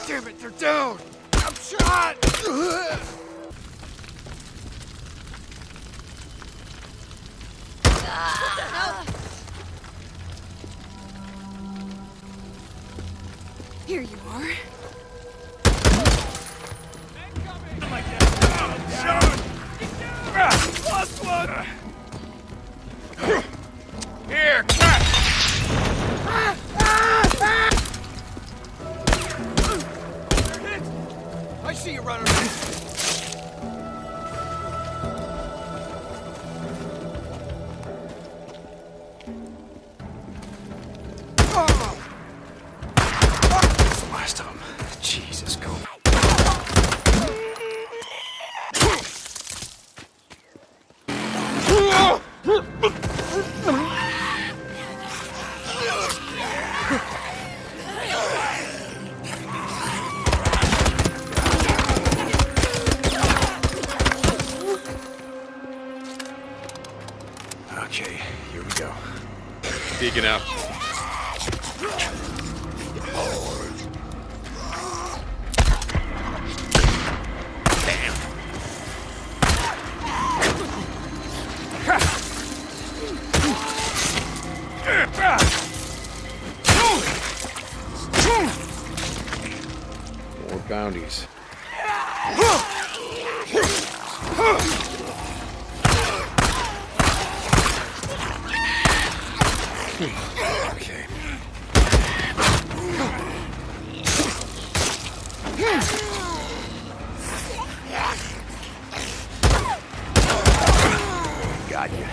Damn it, they're down! I'm shot! Here you are. Lost one! Here, cut! I see you running around. That's the last of them. Jesus, go. Okay, here we go. Deacon out. More bounties. Okay. Got you.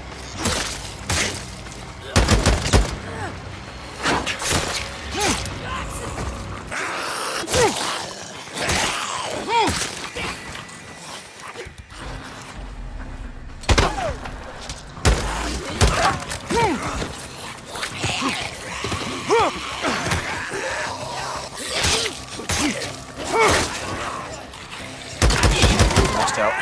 Lost out.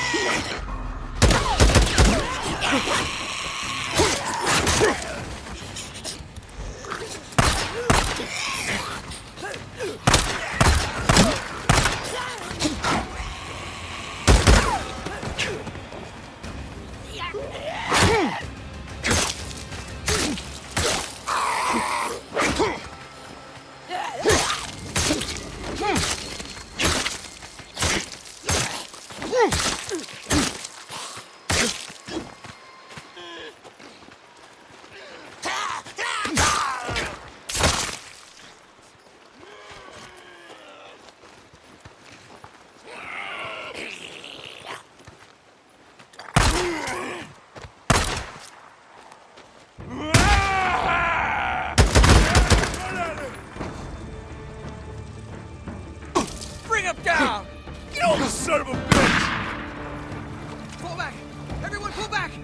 Bring him down! You son of a bitch! Pull back! Everyone pull back!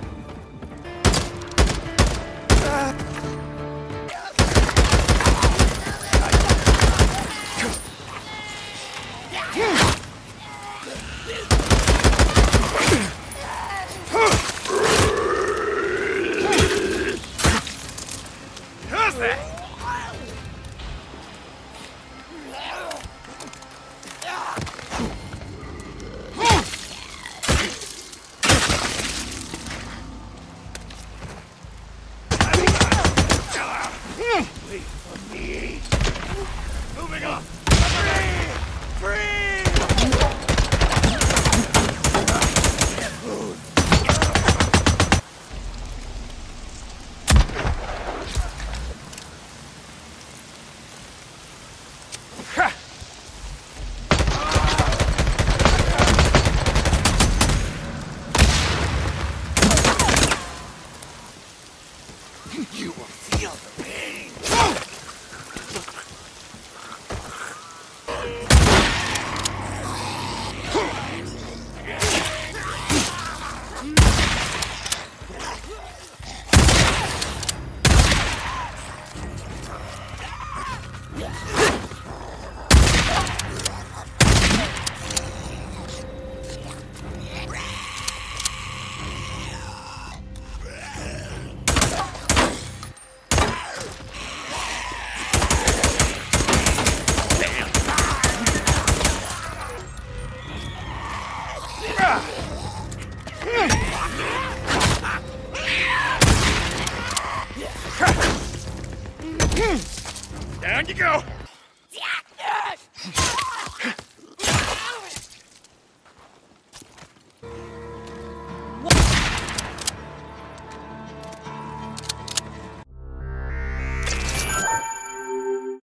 How's that? Wait for me. Moving up. Free! You will feel the pain. Down you go.